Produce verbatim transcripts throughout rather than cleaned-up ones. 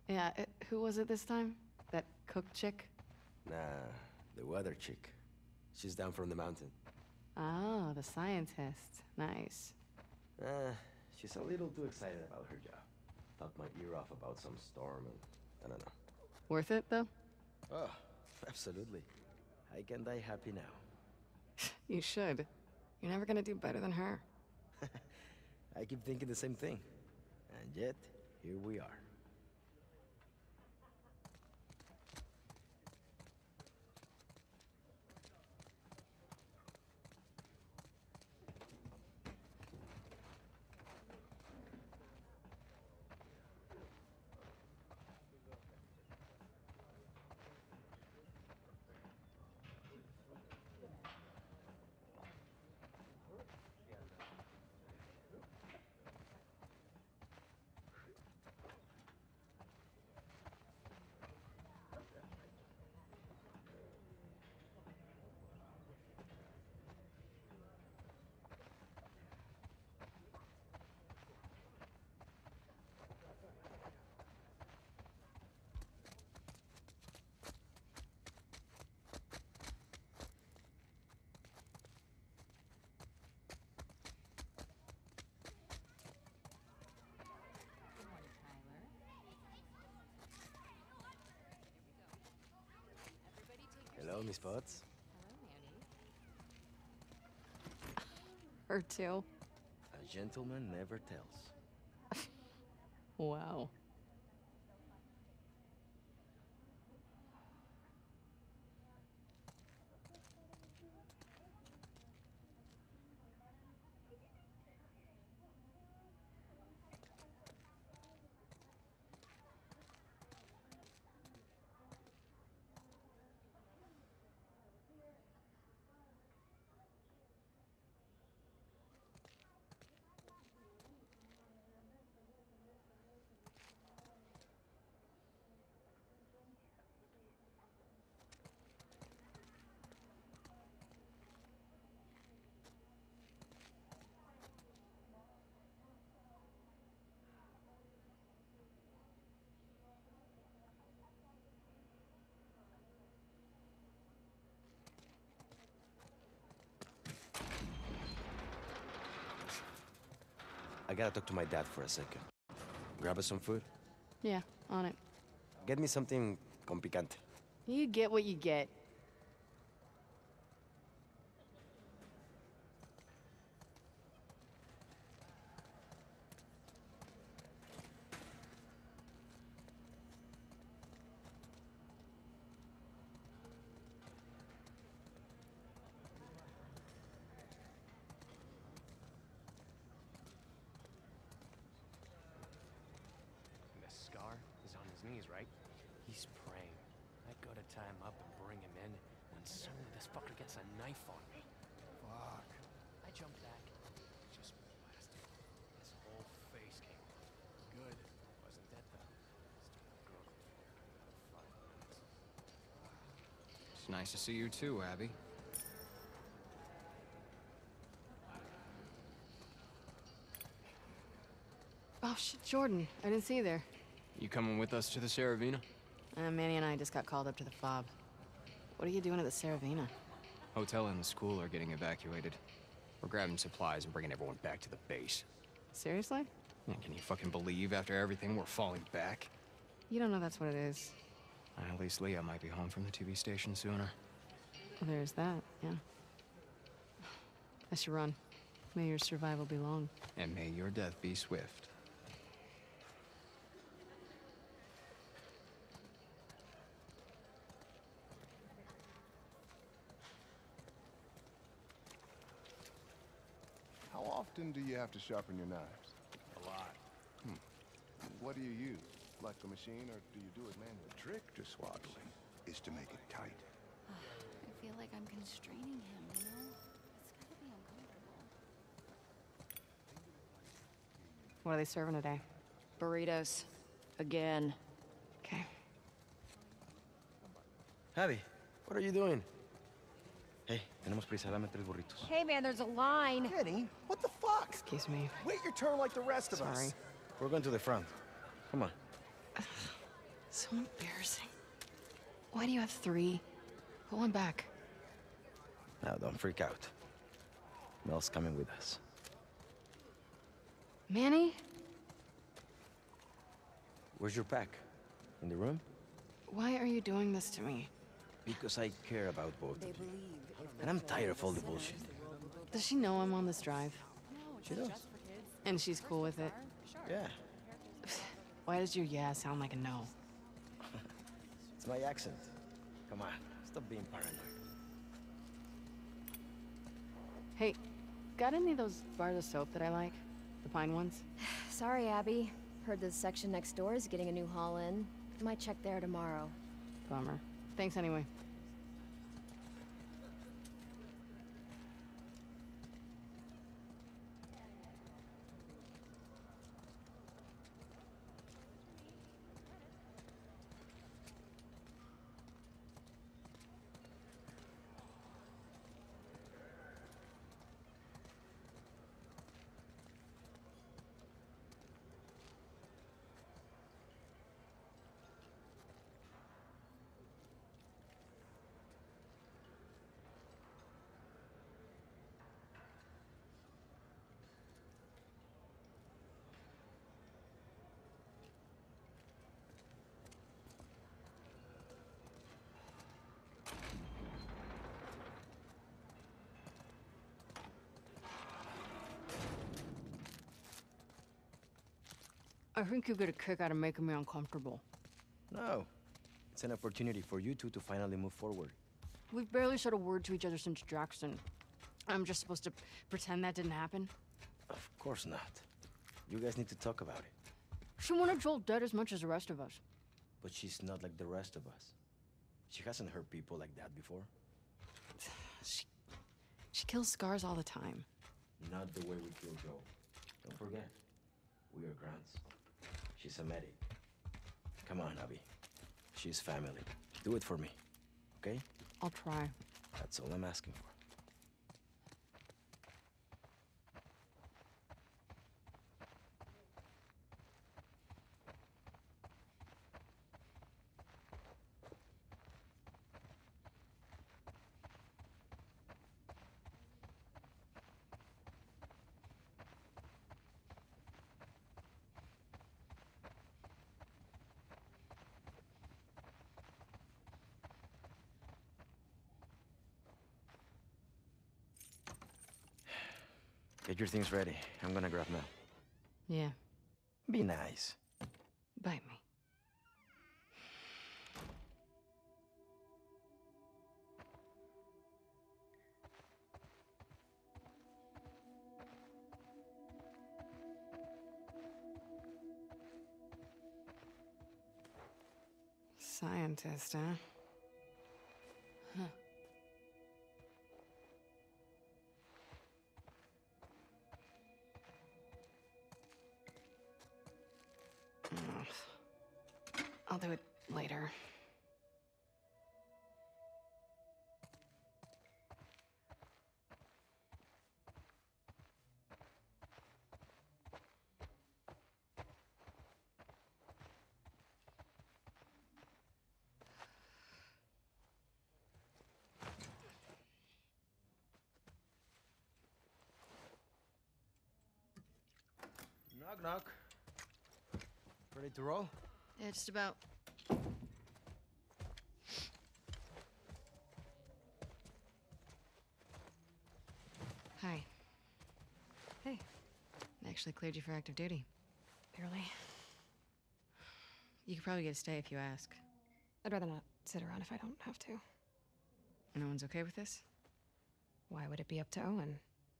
Yeah, uh, who was it this time? That cook chick? Nah, the weather chick. She's down from the mountain. Oh, the scientist. Nice. Uh, she's a little too excited about her job. Talked my ear off about some storm and I don't know. Worth it, though? Oh, absolutely. I can die happy now. You should. You're never gonna do better than her. I keep thinking the same thing. And yet, here we are. Hello, Miss Potts. Her too. A gentleman never tells. Wow. I gotta talk to my dad for a second. Grab us some food? Yeah, on it. Get me something con picante. You get what you get. Is on his knees, right? He's praying. I gotta tie him up and bring him in when suddenly this fucker gets a knife on me. Fuck. I jumped back. Just blasted. His whole face came off. Good. Wasn't dead though. Still gurgled for about five minutes. It's nice to see you too, Abby. Oh shit, Jordan. I didn't see you there. You coming with us to the Saravina? Uh, Manny and I just got called up to the fob. What are you doing at the Saravina? Hotel and the school are getting evacuated. We're grabbing supplies and bringing everyone back to the base. Seriously? Yeah, can you fucking believe after everything we're falling back? You don't know that's what it is. At least Leah might be home from the T V station sooner. Well, there's that, yeah. I should run. May your survival be long. And may your death be swift. How often do you have to sharpen your knives? A lot. Hmm. What do you use? Like a machine, or do you do it manually? The trick to swaddling is to make it tight. I feel like I'm constraining him, you know? It's gotta be uncomfortable. What are they serving today? Burritos. Again. Okay. Abby, what are you doing? Hey, tenemos prisa, dame tres burritos. Hey man, there's a line. Kenny, what the fuck? Excuse me. Wait your turn like the rest of Sorry. us. We're going to the front. Come on. So embarrassing. Why do you have three? Put one back. Now, don't freak out. Mel's coming with us. Manny? Where's your pack? In the room? Why are you doing this to me? Because I care about both of you. And I'm tired of all the bullshit. Does she know I'm on this drive? She does. And she's cool with it? Yeah. Why does your yeah sound like a no? It's my accent. Come on, stop being paranoid. Hey, got any of those bars of soap that I like? The pine ones? Sorry, Abby. Heard the section next door is getting a new haul in. Might check there tomorrow. Bummer. Thanks anyway. I think you get a kick out of making me uncomfortable. No. It's an opportunity for you two to finally move forward. We've barely said a word to each other since Jackson. I'm just supposed to pretend that didn't happen? Of course not. You guys need to talk about it. She wanted Joel dead as much as the rest of us. But she's not like the rest of us. She hasn't hurt people like that before. She... she kills scars all the time. Not the way we kill Joel. Don't forget, we are Grants. She's a medic. Come on, Abby. She's family. Do it for me, okay? I'll try. That's all I'm asking for. Get your things ready. I'm gonna grab Mel. Yeah, Be nice. bite me. Scientist, huh? Huh. Ugh. I'll do it later. Knock, knock. Ready to roll? Yeah, just about. Hi. Hey. I actually cleared you for active duty. Barely. You could probably get a stay if you ask. I'd rather not sit around if I don't have to. No one's okay with this? Why would it be up to Owen?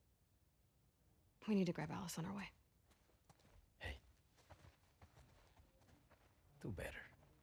We need to grab Alice on our way. Hey. Do better.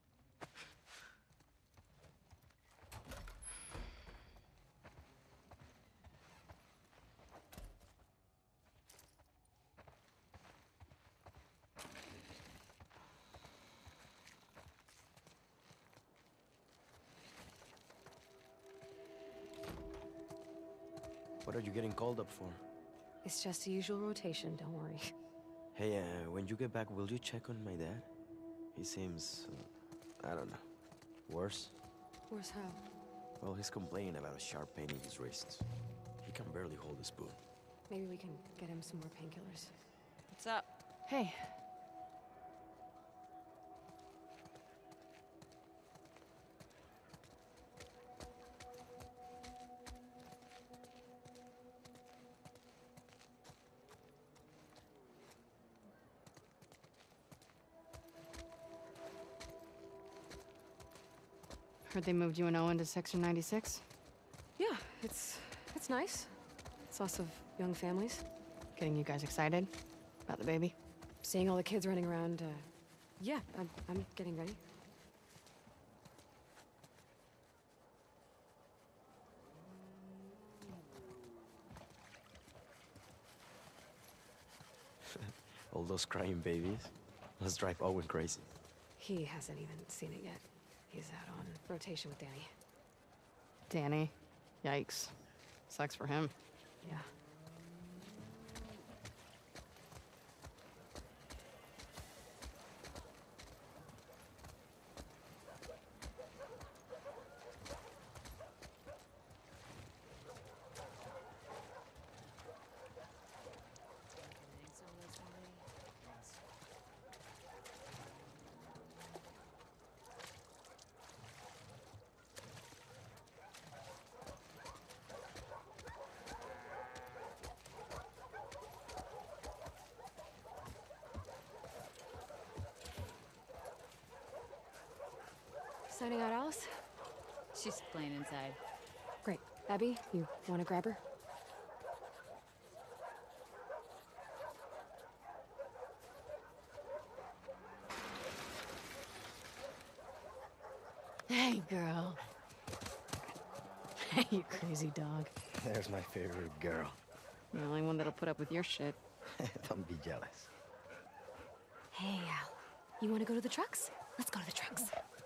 What are you getting called up for? It's just the usual rotation, don't worry. Hey, uh, when you get back, will you check on my dad? He seems uh, I don't know. Worse? Worse how? Well, he's complaining about a sharp pain in his wrists. He can barely hold a spoon. Maybe we can get him some more painkillers. What's up? Hey. Heard they moved you and Owen to Section ninety-six? Yeah, it's it's nice. It's lots of young families. Getting you guys excited about the baby? Seeing all the kids running around, uh, yeah, I'm, I'm getting ready. All those crying babies. Let's drive Owen crazy. He hasn't even seen it yet. He's out on rotation with Danny. Danny? Yikes. Sucks for him. Yeah. Signing out, Alice? She's playing inside. Great. Abby, you want to grab her? Hey, girl. Hey, you crazy dog. There's my favorite girl. The only one that'll put up with your shit. Don't be jealous. Hey, Al. You want to go to the trucks? Let's go to the trucks.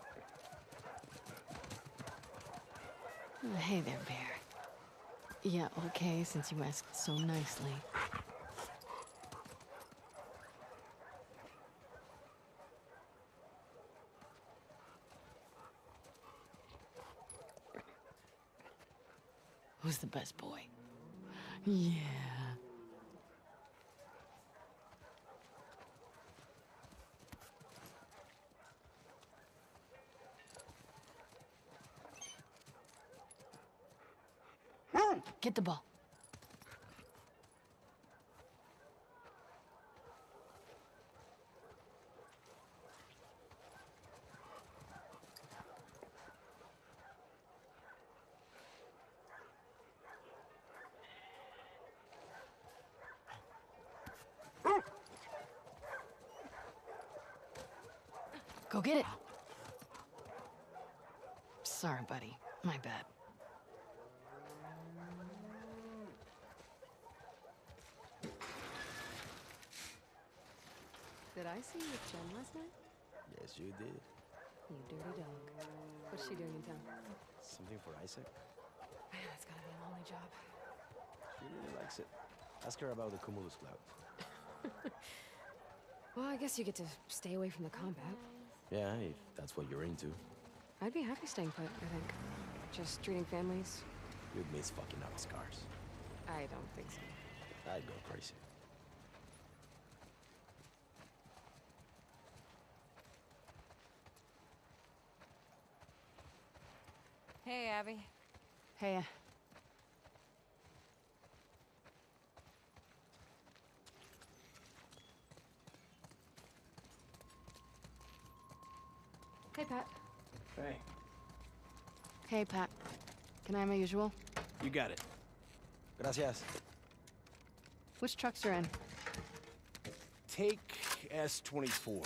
Oh, hey there, Bear. Yeah, okay, since you asked so nicely. Who's the best boy? Yeah. Get the ball. Go get it. Sorry, buddy. My bad. Did I see you with Jen last night? Yes, you did. You dirty dog. What's she doing in town? Something for Isaac? Man, it's gotta be a lonely job. She really likes it. Ask her about the Cumulus Cloud. Well, I guess you get to stay away from the combat. Yeah, if that's what you're into. I'd be happy staying put, I think. Just treating families. You'd miss fucking up scars. I don't think so. I'd go crazy. Hey, Abby. Hey, uh, Hey, Pat. Hey, hey, Pat. Can I have my usual? you got it. Gracias. Which trucks are in? Take S twenty-four.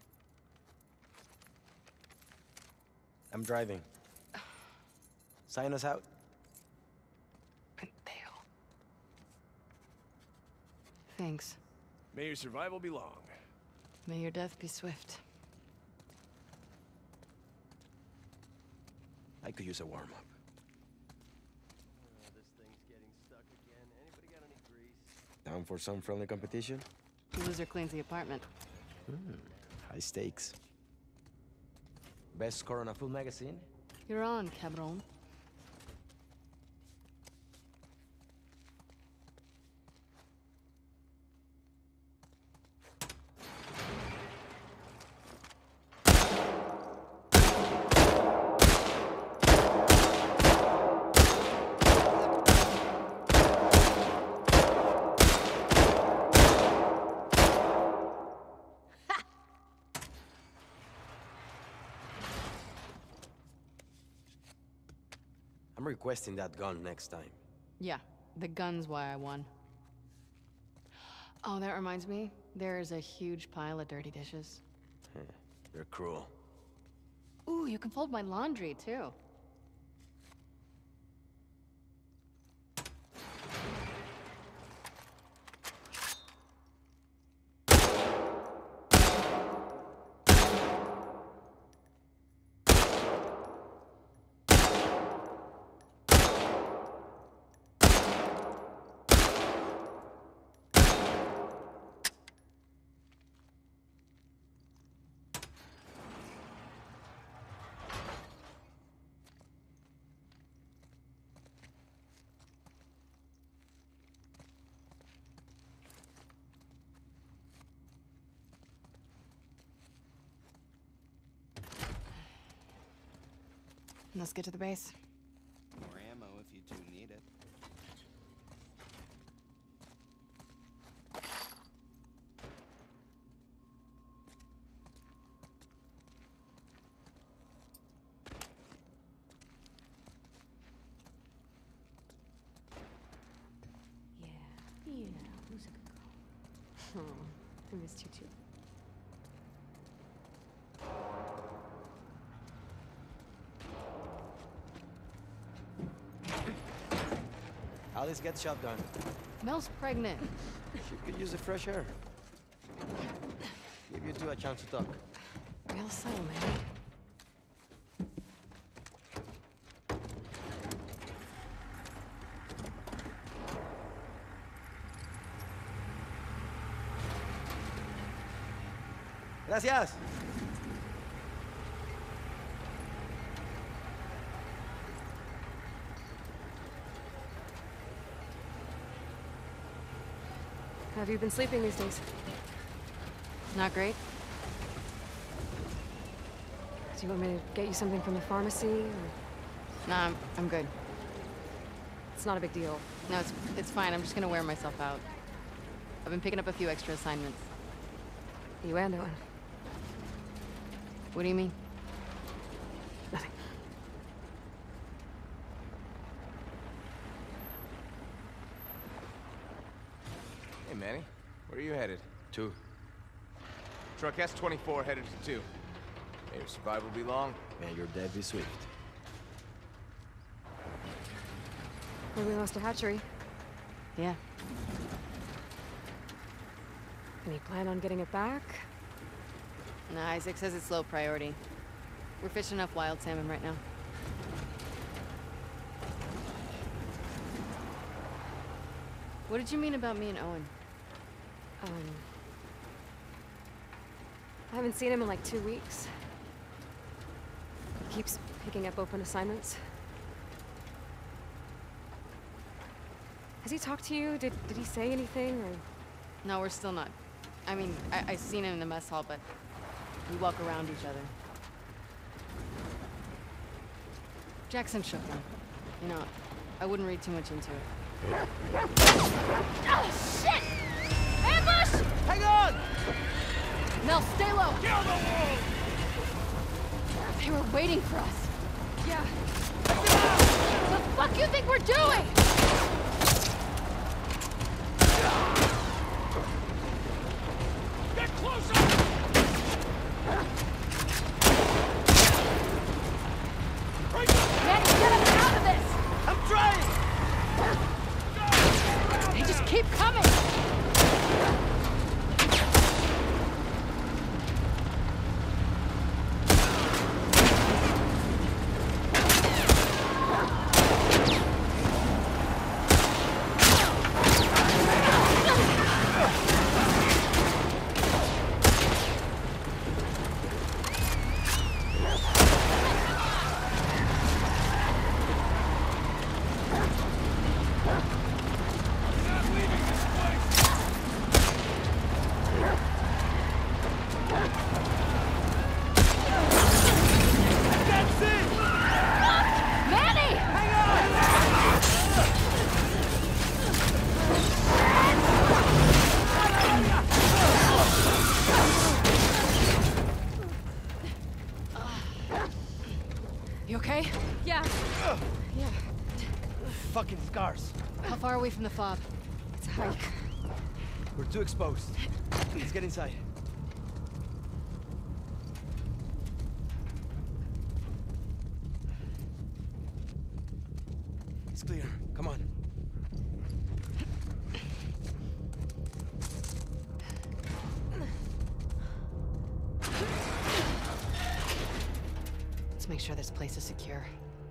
I'm driving. Sign us out. Pendejo. Thanks. May your survival be long. May your death be swift. I could use a warm-up. Oh, this thing's getting stuck again. Anybody got any grease? Down for some friendly competition? The loser cleans the apartment. Hmm. High stakes. Best score on a full magazine? You're on, cabron. I'm requesting that gun next time. Yeah, the gun's why I won. Oh, that reminds me. There is a huge pile of dirty dishes. You're cruel. Ooh, you can fold my laundry, too. Let's get to the base. More ammo if you two need it. Yeah, yeah, who's a good girl? Oh, I missed you too. Alice, get shot done. Mel's pregnant. She could use the fresh air. Give you two a chance to talk. Real subtle, man. Gracias. How have you been sleeping these days? Not great? Do you want me to get you something from the pharmacy? Or... Nah, I'm, I'm good. It's not a big deal. No, it's, it's fine. I'm just gonna wear myself out. I've been picking up a few extra assignments. What you are doing? What do you mean? Nothing. Hey, Manny. Where are you headed? Two. Truck S twenty-four headed to two. May your survival be long. May your death be swift. Maybe we lost a hatchery. Yeah. Any plan on getting it back? Nah, Isaac says it's low priority. We're fishing enough wild salmon right now. What did you mean about me and Owen? Um... I haven't seen him in like two weeks. He keeps picking up open assignments. Has he talked to you? Did, did he say anything, or...? No, we're still not. I mean, I, I seen him in the mess hall, but we walk around each other. Jackson shook him. You know, I wouldn't read too much into it. Oh, shit! Ambush! Hang on! Mel, stay low! Get on the wall! They were waiting for us. Yeah. What the fuck you think we're doing? Get closer! Manny, get us out of this! I'm trying! They just keep coming! You okay? Yeah. Yeah. Fucking scars. How far away from the fob? It's a hike. We're too exposed. Let's get inside. It's clear. Come on. Let's make sure this place is secure.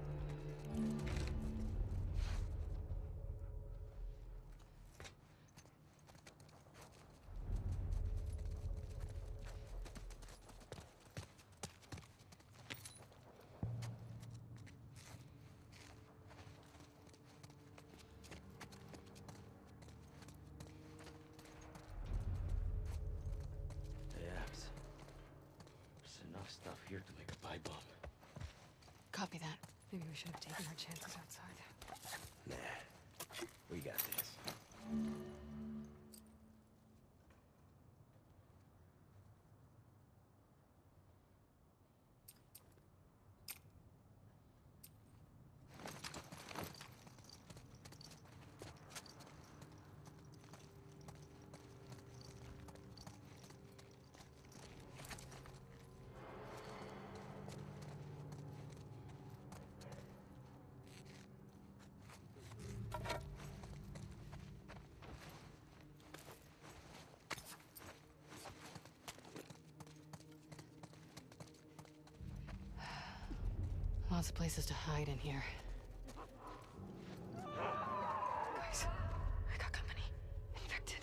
Stuff here to make a pipe bomb. Copy that. Maybe we should have taken our chances outside. Nah, we got this. Lots of places to hide in here. Guys, I got company. Infected.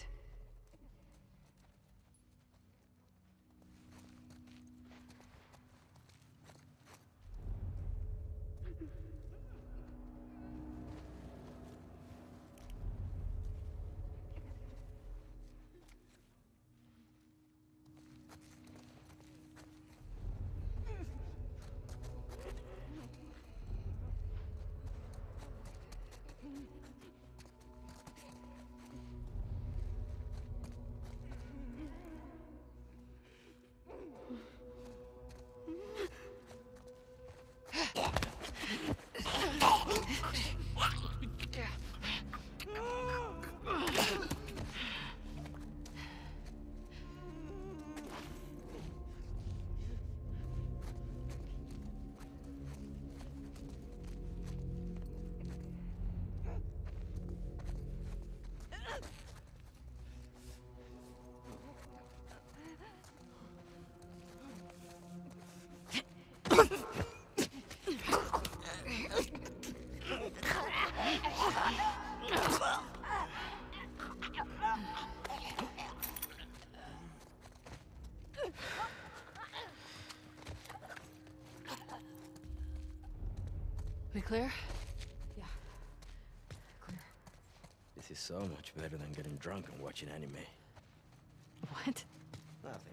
We clear? Yeah. Clear. This is so much better than getting drunk and watching anime. What? Nothing.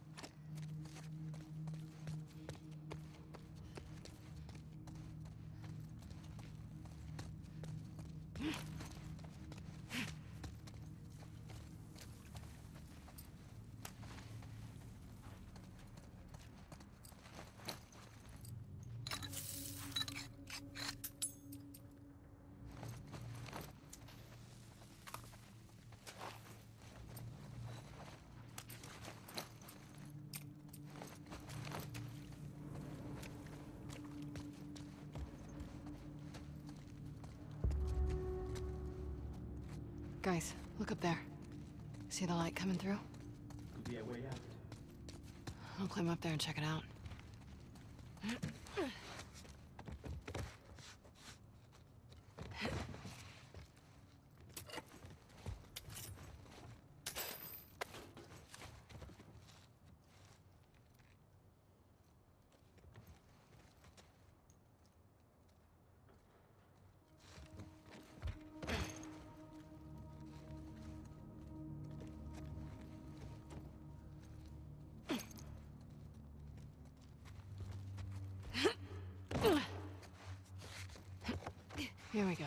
Guys, look up there. See the light coming through? Could be a way out. I'll climb up there and check it out. Here we go.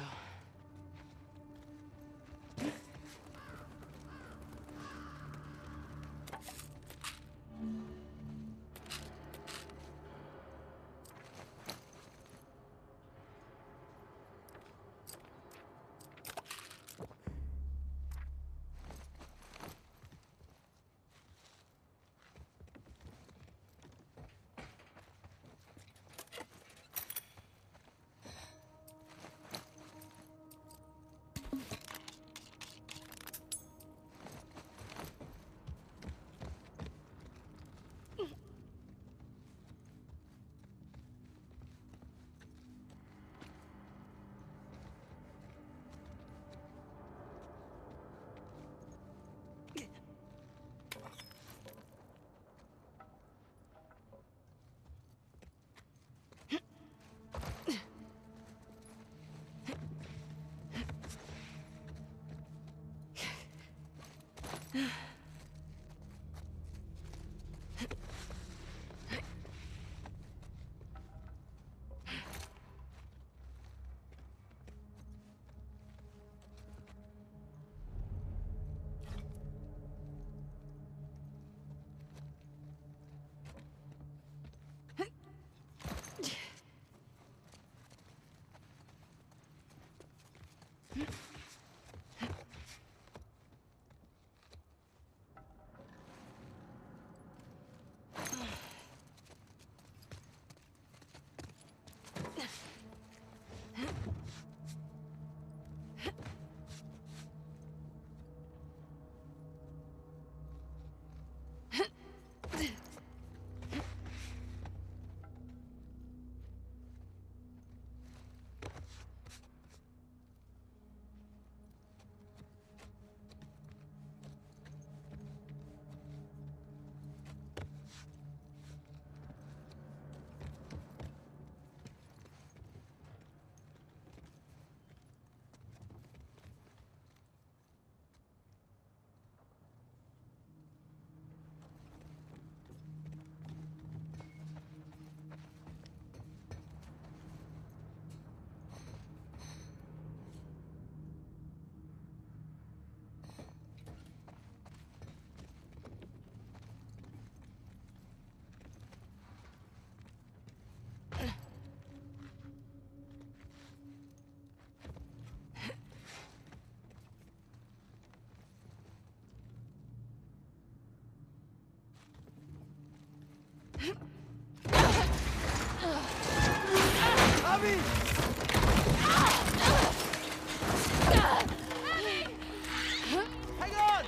Hang on!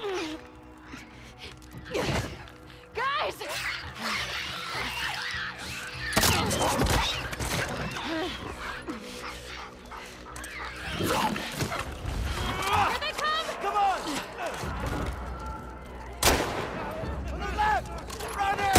Guys! Here they come! Come on! On the left! Right here!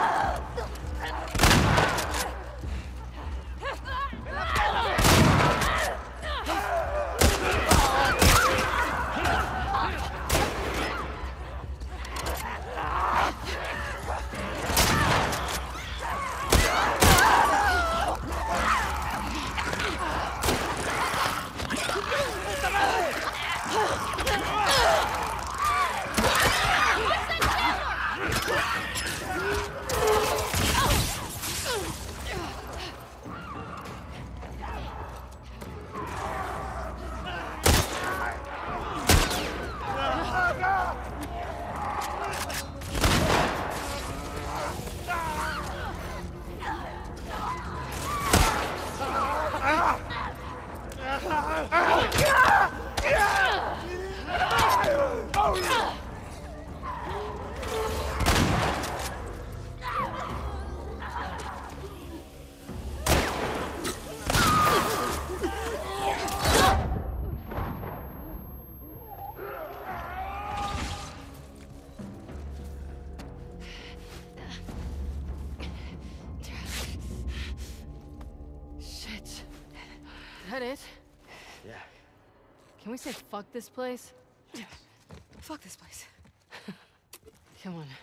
Shit. Is that it? Yeah. Can we say fuck this place? Fuck this place. Come on.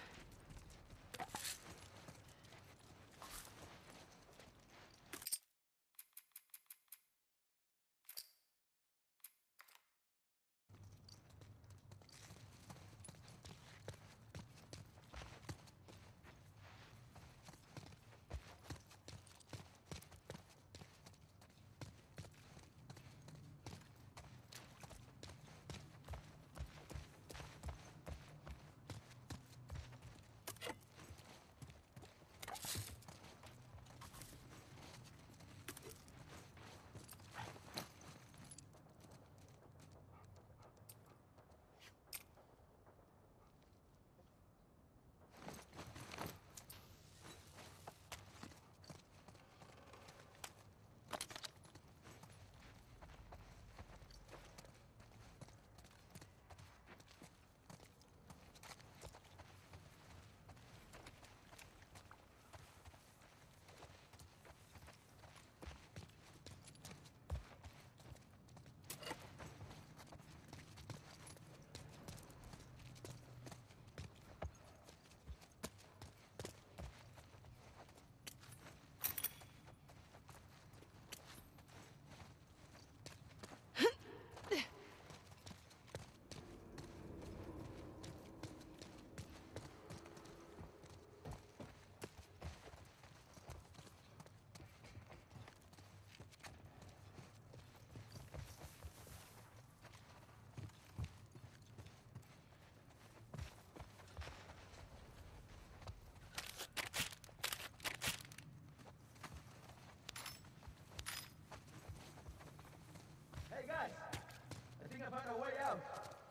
Hey guys, I think I found a way out.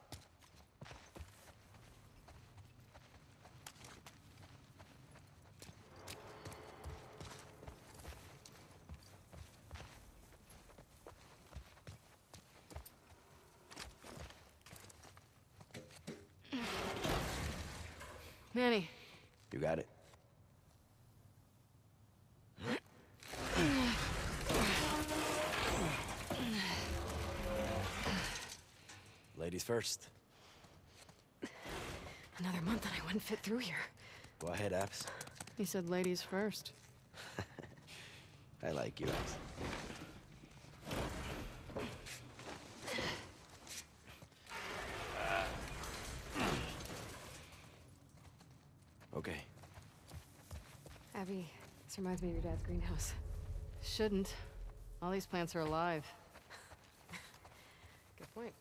Manny. You got it. Ladies first. Another month and I wouldn't fit through here. Go ahead, Abs. He said ladies first. I like you, Abs. Okay. Abby, this reminds me of your dad's greenhouse. Shouldn't. All these plants are alive. Good point.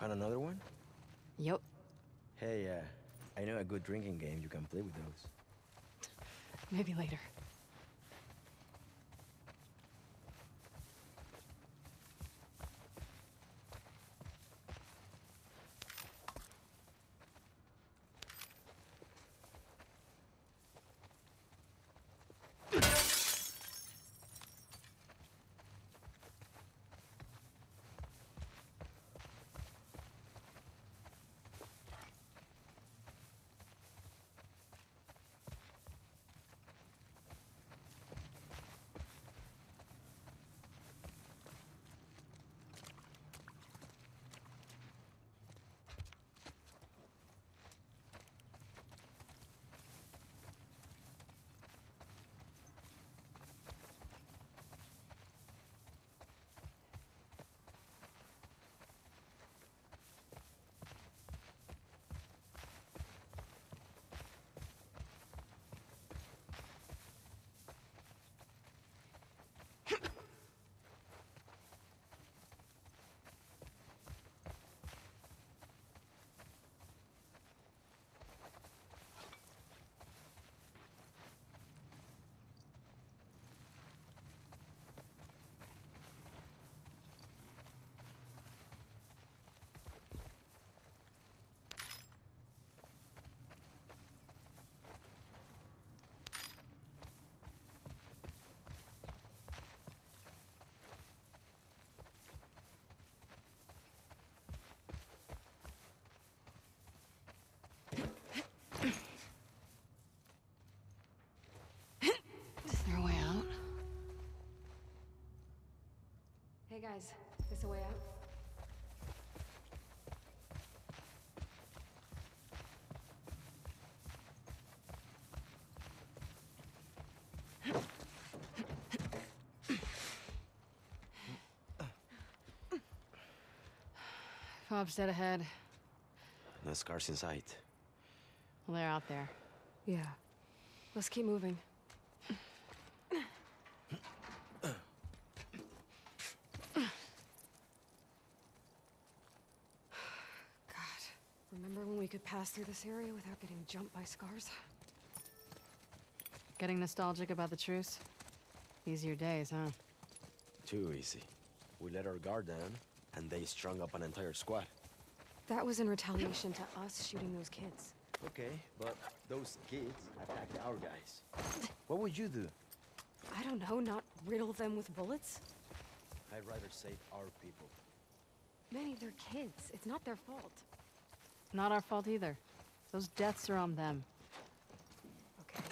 Want another one? Yup. Hey, uh, I know a good drinking game. You can play with those. Maybe later. Is there a way out? Hey guys, this a way out? Fob's dead ahead. No scars in sight. Well, they're out there. Yeah. Let's keep moving. God, remember when we could pass through this area without getting jumped by scars? Getting nostalgic about the truce? Easier days, huh? Too easy. We let our guard down, and they strung up an entire squad. That was in retaliation to us shooting those kids. Okay, but those kids attacked our guys. What would you do? I don't know, not riddle them with bullets? I'd rather save our people. Manny, they're kids. It's not their fault. Not our fault either. Those deaths are on them. Okay.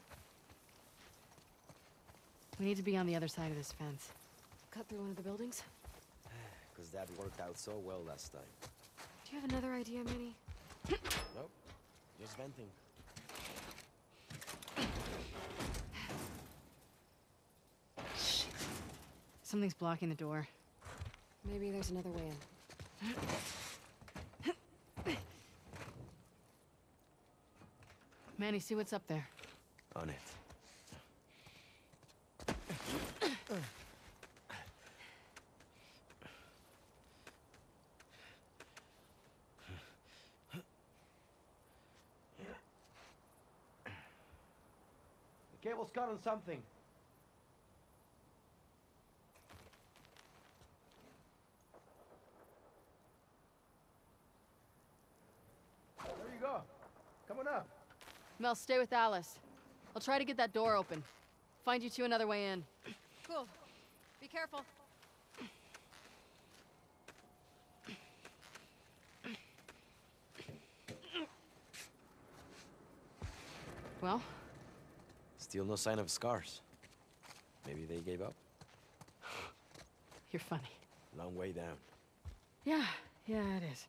We need to be on the other side of this fence. Cut through one of the buildings? Because that worked out so well last time. Do you have another idea, Manny? Nope. Just venting. Shit. Something's blocking the door. Maybe there's another way in. Manny, see what's up there. On it. The cable's caught on something. There you go. Come on up. Mel, stay with Alice. I'll try to get that door open. Find you two another way in. Cool. Be careful. Well? Still no sign of scars. Maybe they gave up? You're funny. Long way down. Yeah, yeah, it is.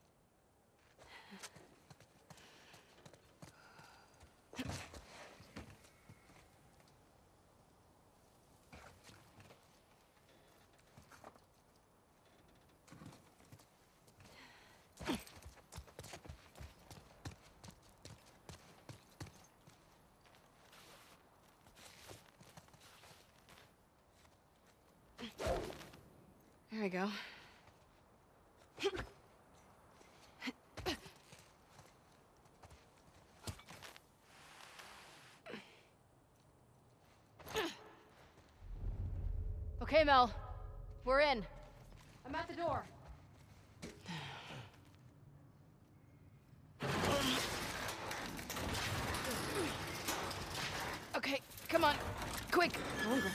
There we go. Okay, Mel. We're in. I'm at the door. Okay, come on. Quick. Longer.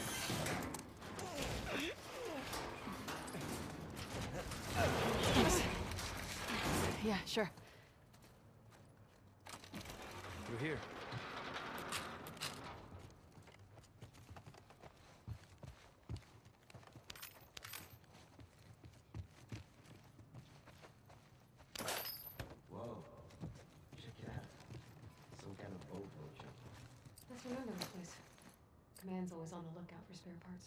Thanks. Yeah, sure. You're here. Whoa. Check it out. Some kind of boat workshop. Let's remember this place. Command's always on the lookout for spare parts.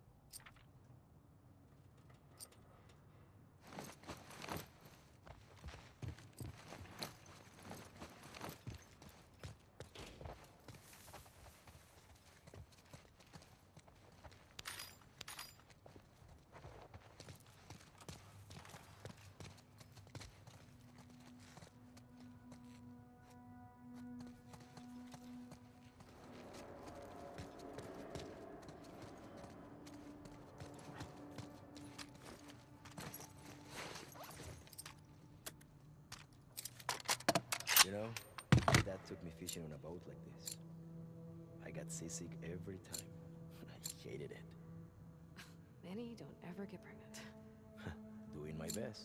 You know, Dad took me fishing on a boat like this. I got seasick every time. I hated it. Manny, don't ever get pregnant. Doing my best.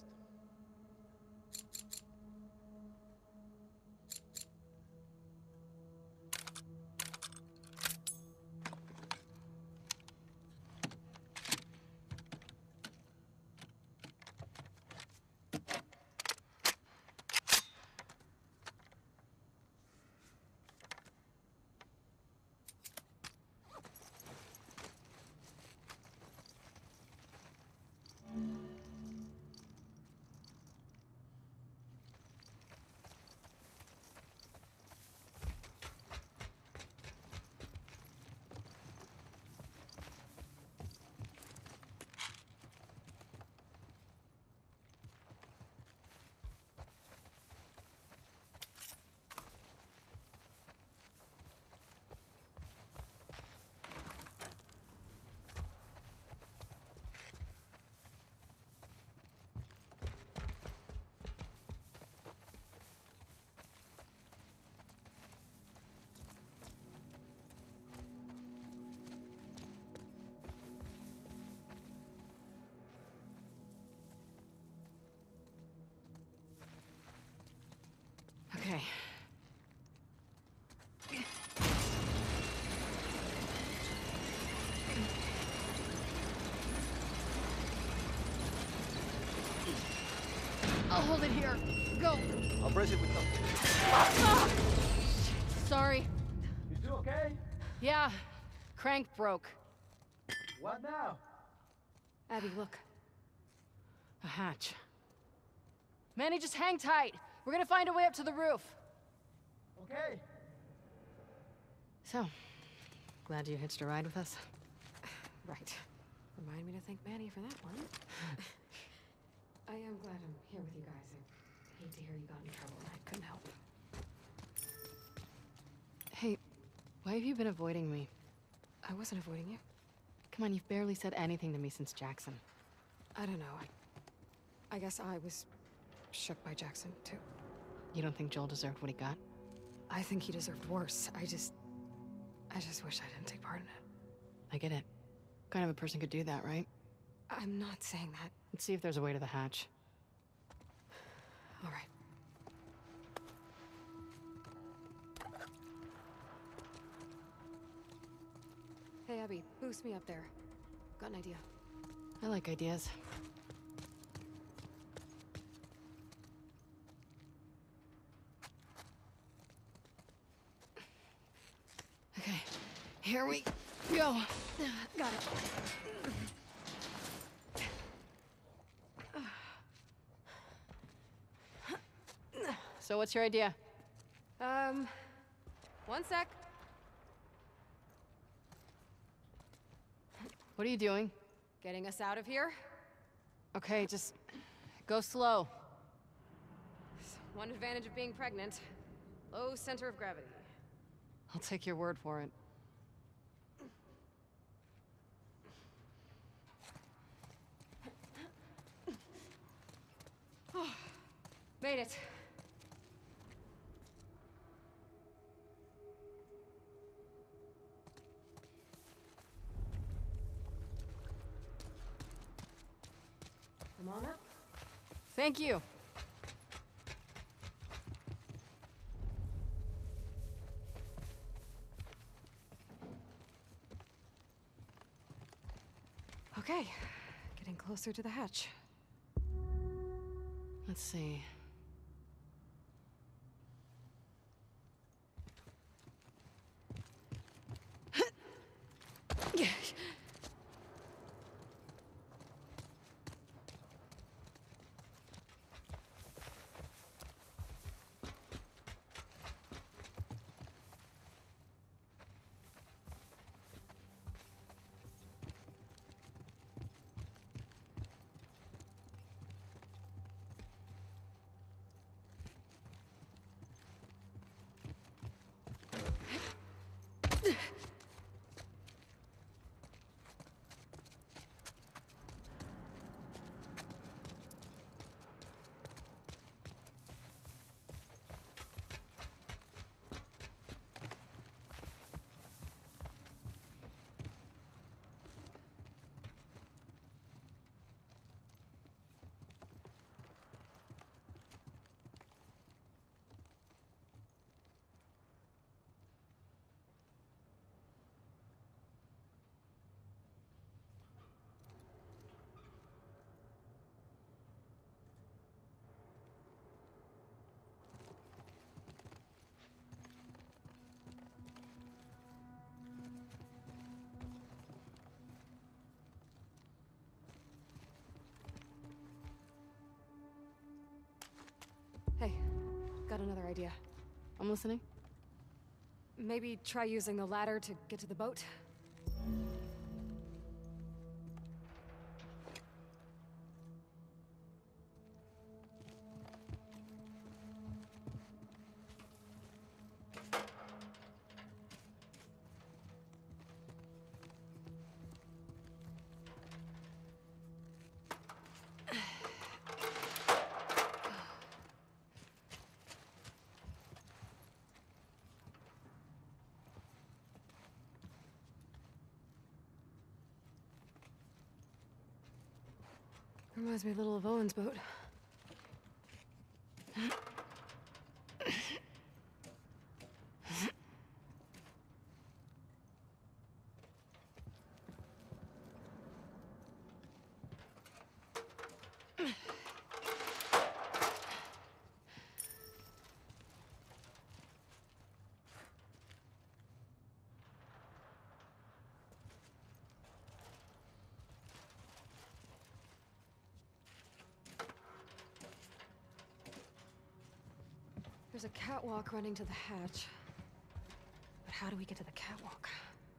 Okay. I'll hold it here. Go. I'll brace it with something. Ah! Sorry. You two okay? Yeah. Crank broke. What now? Abby, look. A hatch. Manny, just hang tight. We're gonna find a way up to the roof. Okay. So, glad you hitched a ride with us? Right. Remind me to thank Manny for that one. I am glad I'm here with you guys. I hate to hear you got in trouble and I couldn't help. Hey, why have you been avoiding me? I wasn't avoiding you. Come on, you've barely said anything to me since Jackson. I don't know. I, I guess I was shook by Jackson, too. You don't think Joel deserved what he got? I think he deserved worse. I just... I just wish I didn't take part in it. I get it. What kind of a person could do that, right? I'm not saying that. Let's see if there's a way to the hatch. All right. Hey, Abby, boost me up there. Got an idea. I like ideas. Okay, here we go. Got it. So what's your idea? Um, one sec. What are you doing? Getting us out of here? Okay, just go slow. One advantage of being pregnant. Low center of gravity. I'll take your word for it. Made it. Come on up. Thank you. Okay, getting closer to the hatch. Let's see. Hey, got another idea. I'm listening. Maybe try using the ladder to get to the boat? Reminds me a little of Owen's boat. There's a catwalk running to the hatch. But how do we get to the catwalk?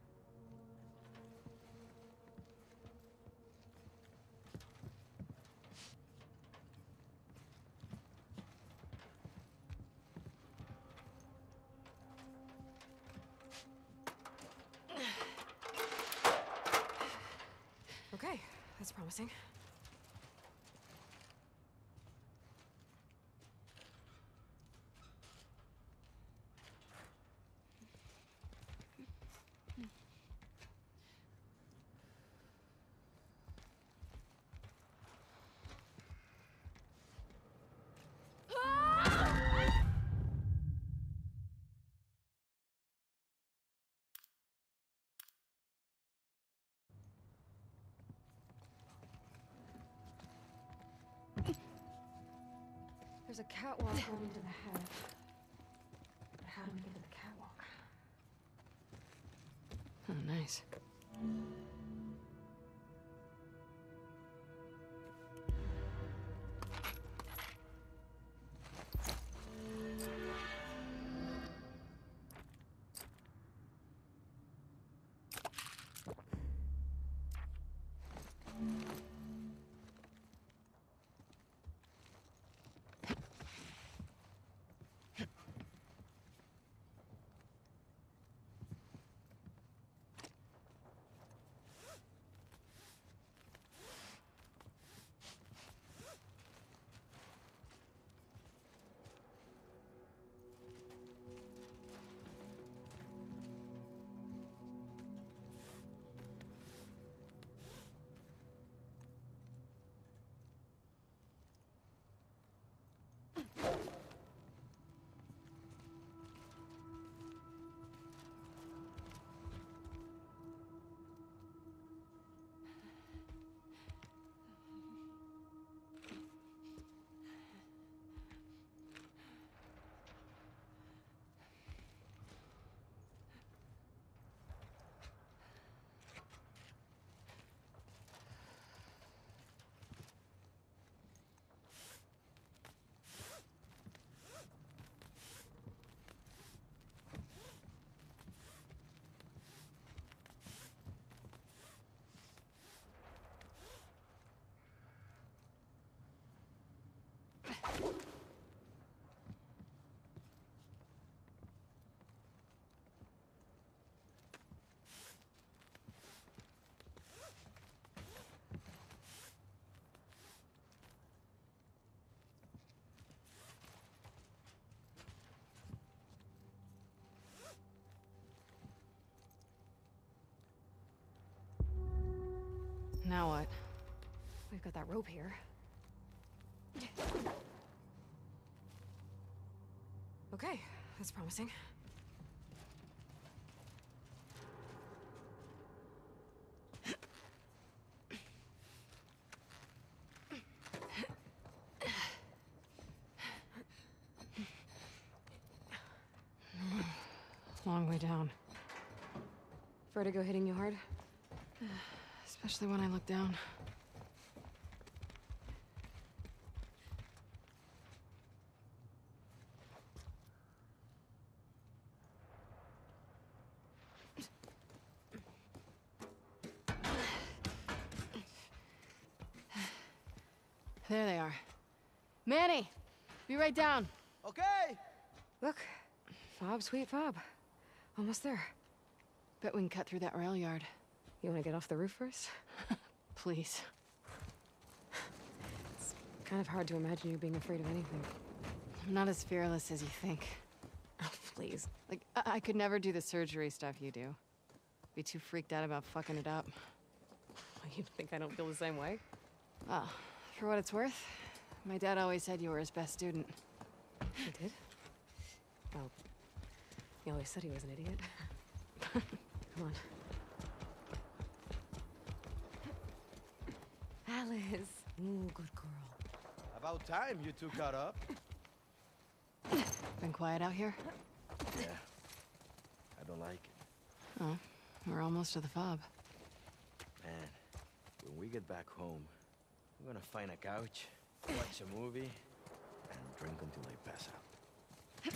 Okay, that's promising. There's a catwalk running to the hatch. But how do we get to the catwalk? Oh, nice. Now what? We've got that rope here. Okay, that's promising. Long way down. Vertigo hitting you hard? Especially when I look down. There they are. Manny! Be right down. Okay! Look. Fob, sweet fob. Almost there. Bet we can cut through that rail yard. You want to get off the roof first? Please. It's kind of hard to imagine you being afraid of anything. I'm not as fearless as you think. Oh, please. Like, I, I could never do the surgery stuff you do. Be too freaked out about fucking it up. You think I don't feel the same way? Well, for what it's worth, my dad always said you were his best student. He did? Well, he always said he was an idiot. Come on. Alice. Ooh, good girl. About time you two caught up. Been quiet out here? Yeah. I don't like it. Oh, we're almost to the fob. Man, when we get back home, we're gonna find a couch, watch a movie, and drink until I pass out.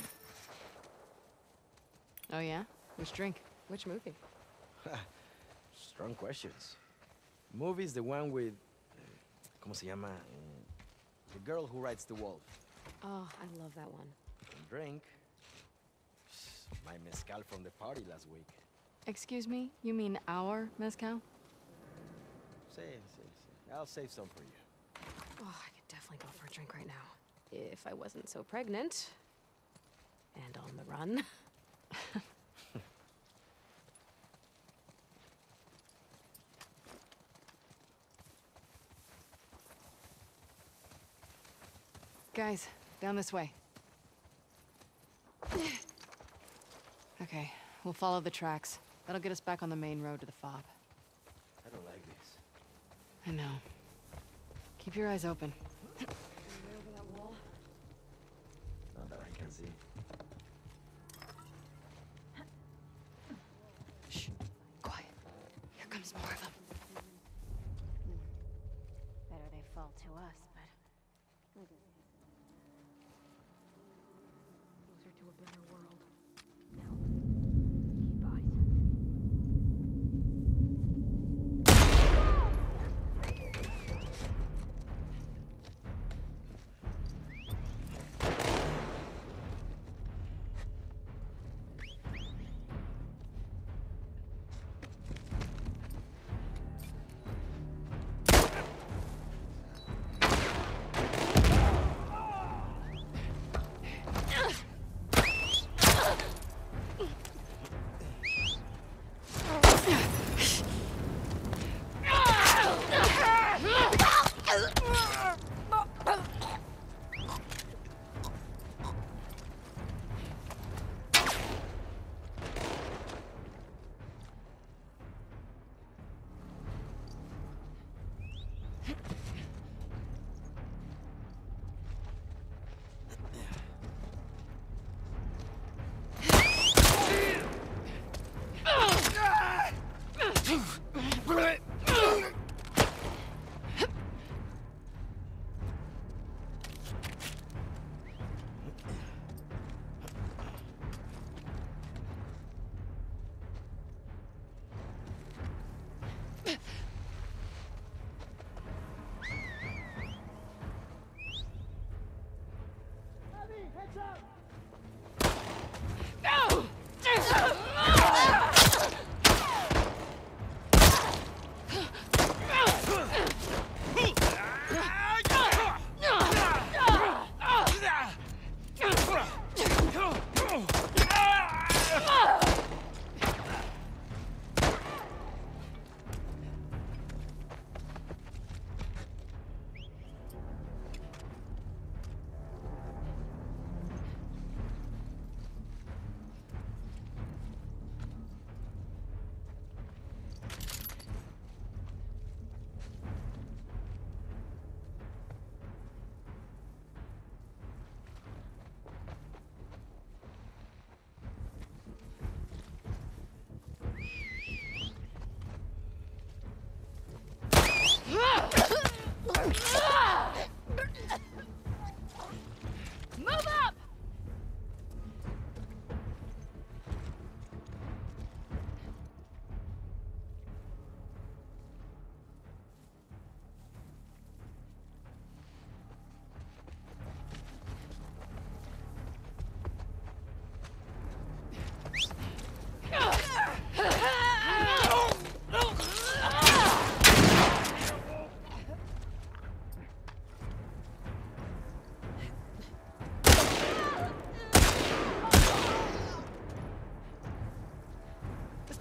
Oh yeah? Which drink? Which movie? Strong questions. Movie's the one with... ¿Cómo se llama? Eh, the girl who rides the wolf. Oh, I love that one. And drink... My mezcal from the party last week. Excuse me? You mean our mezcal? Say, say, say. I'll save some for you. Oh, I could definitely go for a drink right now. If I wasn't so pregnant. And on the run. Guys, down this way. Okay, we'll follow the tracks. That'll get us back on the main road to the fob. I don't like this. I know. Keep your eyes open. Not that I can see. Shh. Quiet. Here comes more of them. Better they fall to us, but... Closer to a better world. Now, keep eyes.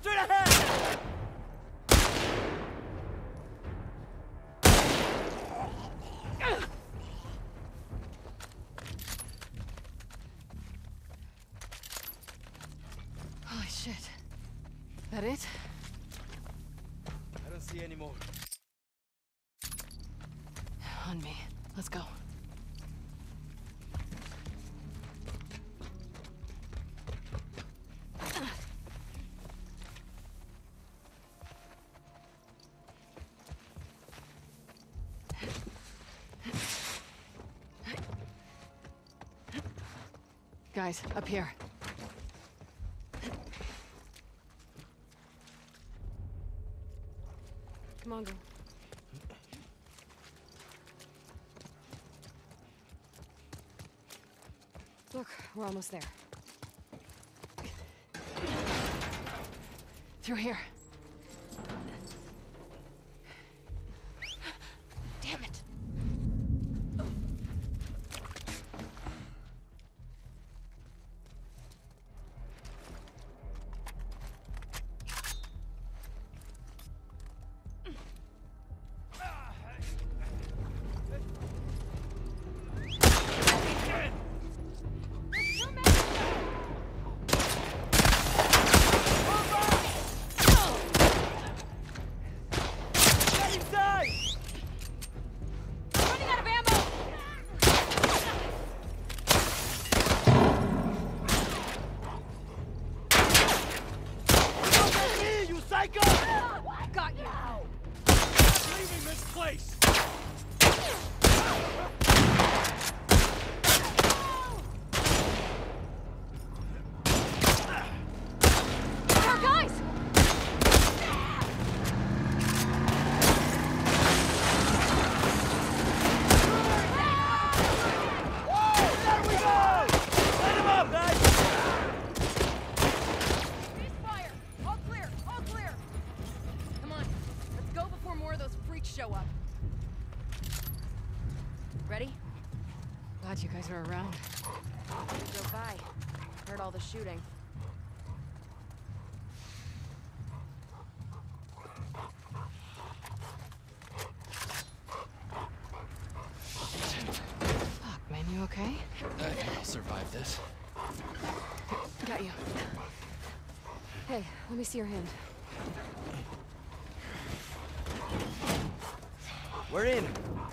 Straight ahead! Holy shit. That it? I don't see any more. On me. Let's go. Guys, up here. Come on, girl. Look, we're almost there. Through here. Damn it. Got you. I'm leaving this place. Our guys! There we go! Light him up, guys! Ceasefire! All clear! All clear! Come on, let's go before more of those freaks show up. Ready? Glad you guys are around. We drove by. Heard all the shooting. Fuck, man, you okay? I think I'll survive this. Got you. Hey, let me see your hand. We're in.